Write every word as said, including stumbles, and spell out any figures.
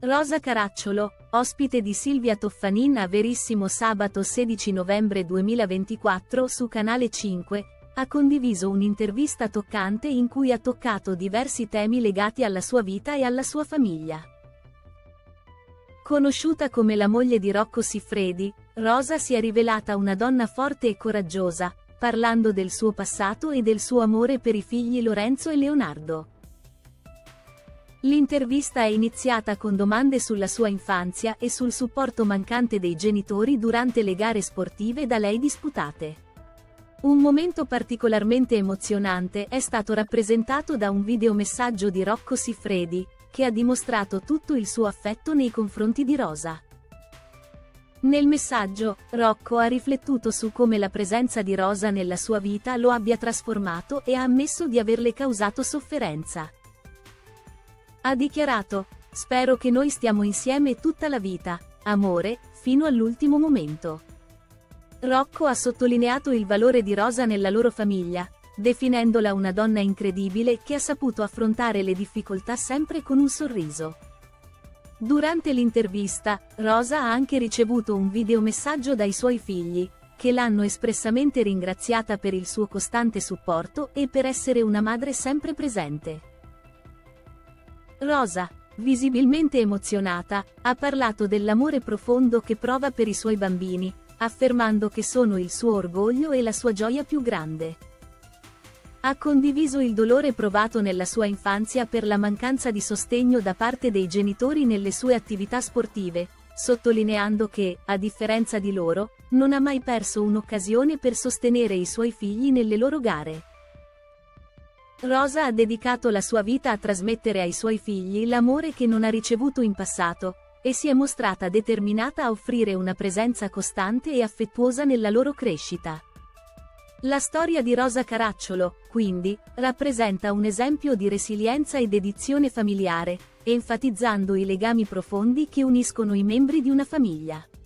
Rosa Caracciolo, ospite di Silvia Toffanin a Verissimo sabato sedici novembre duemilaventiquattro su Canale cinque, ha condiviso un'intervista toccante in cui ha toccato diversi temi legati alla sua vita e alla sua famiglia. Conosciuta come la moglie di Rocco Siffredi, Rosa si è rivelata una donna forte e coraggiosa, parlando del suo passato e del suo amore per i figli Lorenzo e Leonardo. L'intervista è iniziata con domande sulla sua infanzia e sul supporto mancante dei genitori durante le gare sportive da lei disputate. Un momento particolarmente emozionante è stato rappresentato da un videomessaggio di Rocco Siffredi, che ha dimostrato tutto il suo affetto nei confronti di Rosa. Nel messaggio, Rocco ha riflettuto su come la presenza di Rosa nella sua vita lo abbia trasformato e ha ammesso di averle causato sofferenza. Ha dichiarato: "Spero che noi stiamo insieme tutta la vita, amore, fino all'ultimo momento". Rocco ha sottolineato il valore di Rosa nella loro famiglia, definendola una donna incredibile che ha saputo affrontare le difficoltà sempre con un sorriso. Durante l'intervista, Rosa ha anche ricevuto un videomessaggio dai suoi figli, che l'hanno espressamente ringraziata per il suo costante supporto e per essere una madre sempre presente. Rosa, visibilmente emozionata, ha parlato dell'amore profondo che prova per i suoi bambini, affermando che sono il suo orgoglio e la sua gioia più grande. Ha condiviso il dolore provato nella sua infanzia per la mancanza di sostegno da parte dei genitori nelle sue attività sportive, sottolineando che, a differenza di loro, non ha mai perso un'occasione per sostenere i suoi figli nelle loro gare. Rosa ha dedicato la sua vita a trasmettere ai suoi figli l'amore che non ha ricevuto in passato, e si è mostrata determinata a offrire una presenza costante e affettuosa nella loro crescita. La storia di Rosa Caracciolo, quindi, rappresenta un esempio di resilienza e dedizione familiare, enfatizzando i legami profondi che uniscono i membri di una famiglia.